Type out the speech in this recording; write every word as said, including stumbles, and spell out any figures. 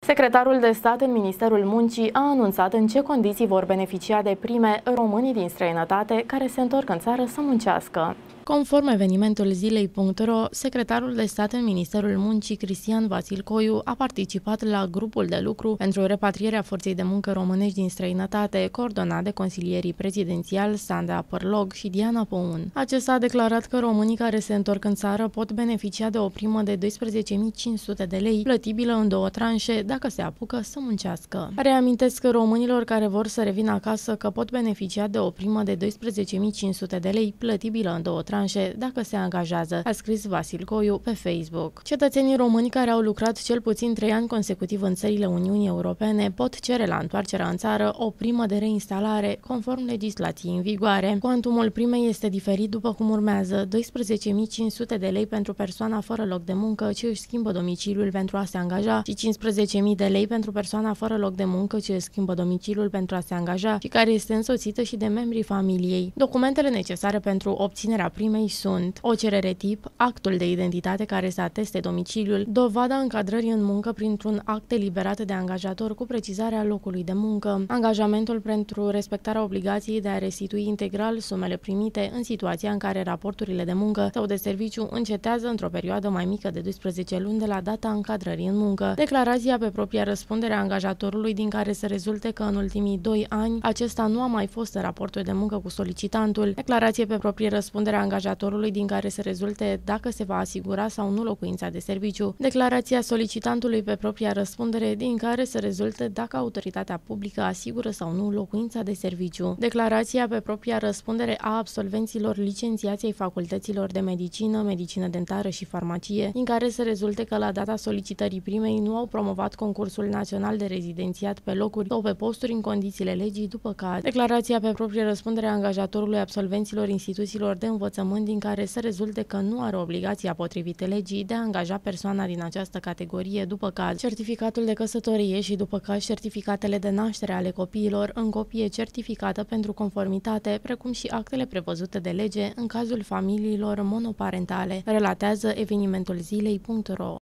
Secretarul de stat în Ministerul Muncii a anunțat în ce condiții vor beneficia de prime românii din străinătate care se întorc în țară să muncească. Conform evenimentul zilei punct ro, secretarul de stat în Ministerul Muncii, Cristian Vasilcoiu, a participat la grupul de lucru pentru repatrierea forței de muncă românești din străinătate, coordonat de consilierii prezidențial Sandra Părlog și Diana Poun. Acesta a declarat că românii care se întorc în țară pot beneficia de o primă de doisprezece mii cinci sute de lei, plătibilă în două tranșe dacă se apucă să muncească. Reamintesc că românilor care vor să revină acasă că pot beneficia de o primă de doisprezece mii cinci sute de lei, plătibilă în două tranșe dacă se angajează, a scris Vasilcoiu pe Facebook. Cetățenii români care au lucrat cel puțin trei ani consecutiv în țările Uniunii Europene pot cere la întoarcerea în țară o primă de reinstalare, conform legislației în vigoare. Cuantumul primei este diferit după cum urmează: doisprezece mii cinci sute de lei pentru persoana fără loc de muncă ce își schimbă domiciliul pentru a se angaja și cincisprezece mii de lei pentru persoana fără loc de muncă ce își schimbă domiciliul pentru a se angaja și care este însoțită și de membrii familiei. Documentele necesare pentru obținerea primei sunt o cerere tip, actul de identitate care să ateste domiciliul, dovada încadrării în muncă printr-un act eliberat de angajator cu precizarea locului de muncă, angajamentul pentru respectarea obligației de a restitui integral sumele primite în situația în care raporturile de muncă sau de serviciu încetează într-o perioadă mai mică de doisprezece luni de la data încadrării în muncă, declarația pe propria răspundere a angajatorului din care se rezulte că în ultimii doi ani acesta nu a mai fost în raportul de muncă cu solicitantul, declarație pe proprie răspundere a angajatorului din care se rezulte dacă se va asigura sau nu locuința de serviciu, declarația solicitantului pe propria răspundere din care se rezulte dacă autoritatea publică asigură sau nu locuința de serviciu, declarația pe propria răspundere a absolvenților licențiați ai facultăților de medicină, medicină dentară și farmacie, din care se rezulte că la data solicitării primei nu au promovat concursul național de rezidențiat pe locuri sau pe posturi în condițiile legii după caz, declarația pe proprie răspundere a angajatorului absolvenților instituțiilor de învățământ din care se rezulte că nu are obligația potrivită legii de a angaja persoana din această categorie după caz, certificatul de căsătorie și după caz certificatele de naștere ale copiilor în copie certificată pentru conformitate, precum și actele prevăzute de lege în cazul familiilor monoparentale, relatează evenimentul zilei punct ro.